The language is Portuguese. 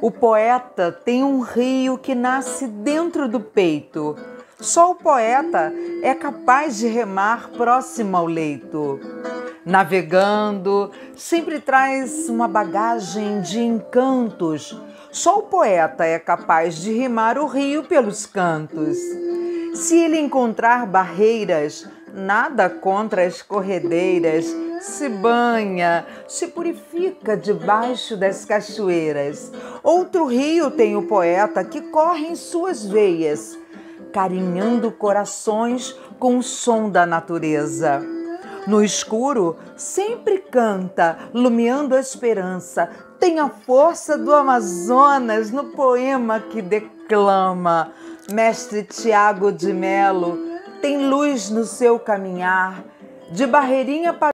O poeta tem um rio que nasce dentro do peito. Só o poeta é capaz de remar próximo ao leito. Navegando, sempre traz uma bagagem de encantos. Só o poeta é capaz de rimar o rio pelos cantos. Se ele encontrar barreiras, nada contra as corredeiras, se banha, se purifica debaixo das cachoeiras. Outro rio tem o poeta que corre em suas veias, carinhando corações com o som da natureza. No escuro, sempre canta, lumiando a esperança. Tem a força do Amazonas no poema que declama. Mestre Tiago de Melo tem luz no seu caminhar, de Barreirinha para